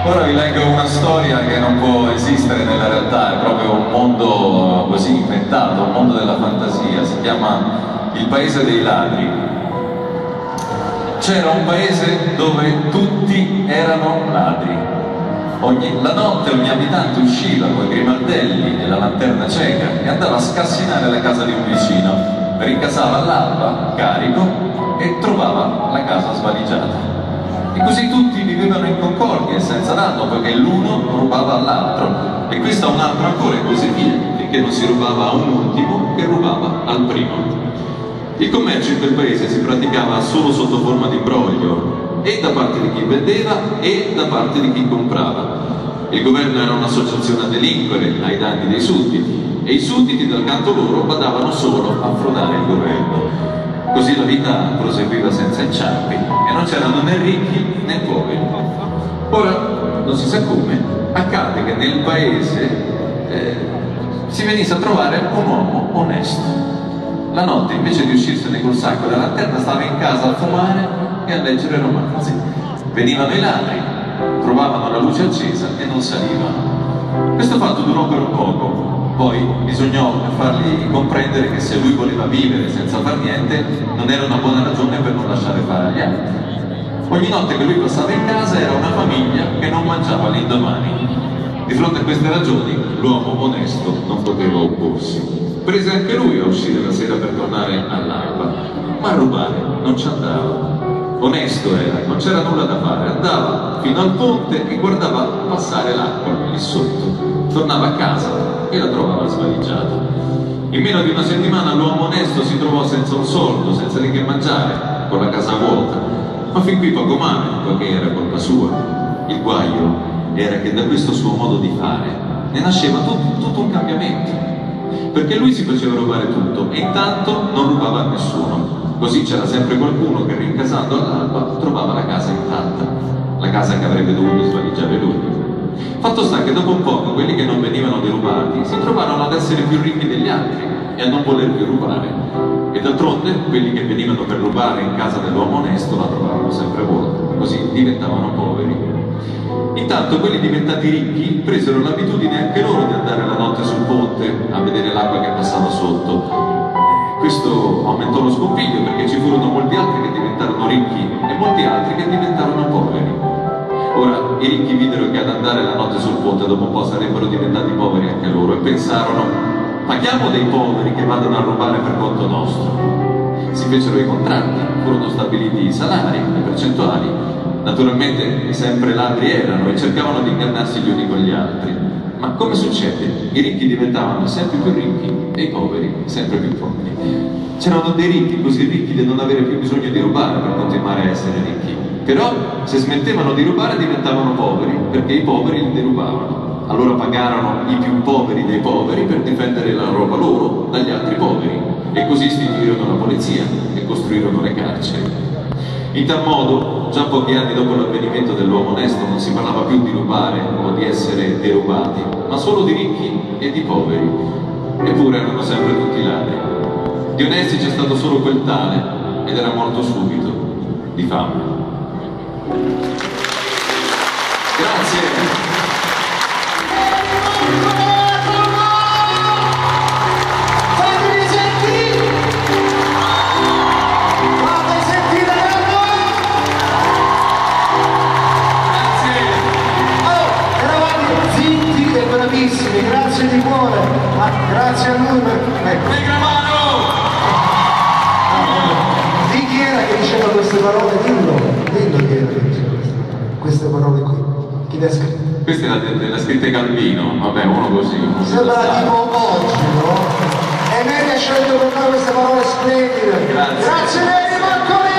Ora vi leggo una storia che non può esistere nella realtà, è proprio un mondo così inventato, un mondo della fantasia, si chiama Il Paese dei Ladri. C'era un paese dove tutti erano ladri. La notte ogni abitante usciva con i grimaldelli e la lanterna cieca e andava a scassinare la casa di un vicino, rincasava all'alba, carico, e trovava la casa svaligiata. E così tutti vivevano in concordia e senza danno, poiché l'uno rubava all'altro, e questo a un altro ancora, e così via, finché non si rubava a un ultimo che rubava al primo. Il commercio in quel paese si praticava solo sotto forma di broglio, e da parte di chi vendeva e da parte di chi comprava. Il governo era un'associazione a delinquere ai danni dei sudditi, e i sudditi dal canto loro badavano solo a frodare il governo. Così la vita proseguiva senza inciampi e non c'erano né ricchi né poveri. Ora, non si sa come, accade che nel paese si venisse a trovare un uomo onesto. La notte, invece di uscirsene col sacco della lanterna, stava in casa a fumare e a leggere romanzi. Venivano i ladri, trovavano la luce accesa e non salivano. Questo fatto durò per un poco. Poi bisognò fargli comprendere che se lui voleva vivere senza far niente non era una buona ragione per non lasciare fare agli altri. Ogni notte che lui passava in casa era una famiglia che non mangiava l'indomani. Di fronte a queste ragioni l'uomo onesto non poteva opporsi. Prese anche lui a uscire la sera per tornare all'alba, ma a rubare non ci andava. Onesto era, non c'era nulla da fare, andava fino al ponte e guardava passare l'acqua lì sotto. Tornava a casa e la trovava svaligiata. In meno di una settimana l'uomo onesto si trovò senza un soldo, senza di che mangiare, con la casa vuota, ma fin qui poco male, poiché era colpa sua. Il guaio era che da questo suo modo di fare ne nasceva tutto un cambiamento, perché lui si faceva rubare tutto e intanto non rubava a nessuno. Così c'era sempre qualcuno che, rincasando all'alba, trovava la casa intatta, la casa che avrebbe dovuto svaligiare lui. Fatto sta che dopo un poco quelli che non venivano derubati si trovarono ad essere più ricchi degli altri e a non voler più rubare. E d'altronde quelli che venivano per rubare in casa dell'uomo onesto la trovavano sempre vuota, così diventavano poveri. Intanto quelli diventati ricchi presero l'abitudine anche loro di andare la notte sul ponte a vedere l'acqua che passava sotto. Questo aumentò lo scompiglio, perché ci furono molti altri che diventarono ricchi e molti altri che diventarono poveri. Ora i ricchi videro che ad andare la notte sul ponte dopo un po' sarebbero diventati poveri anche loro e pensarono: paghiamo dei poveri che vadano a rubare per conto nostro. Si fecero i contratti, furono stabiliti i salari, le percentuali. Naturalmente sempre ladri erano e cercavano di ingannarsi gli uni con gli altri. Ma come succede? I ricchi diventavano sempre più ricchi e i poveri sempre più poveri. C'erano dei ricchi così ricchi da non avere più bisogno di rubare per continuare a essere ricchi. Però se smettevano di rubare diventavano poveri, perché i poveri li derubavano. Allora pagarono i più poveri dei poveri per difendere la roba loro dagli altri poveri, e così istituirono la polizia e costruirono le carceri. In tal modo, già pochi anni dopo l'avvenimento dell'uomo onesto, non si parlava più di rubare o di essere derubati, ma solo di ricchi e di poveri. Eppure erano sempre tutti ladri. Di onesti c'è stato solo quel tale, ed era morto subito, di fame. Grazie. Grazie di cuore, grazie a lui. Di chi era che diceva queste parole? Dillo chi era che diceva queste parole qui. Chi le ha scritte? Queste le ha scritte Calvino, vabbè, uno così. Sembra tipo oggi, no? E lei ha scelto per noi queste parole splendide. Grazie. Grazie a lei, Marco.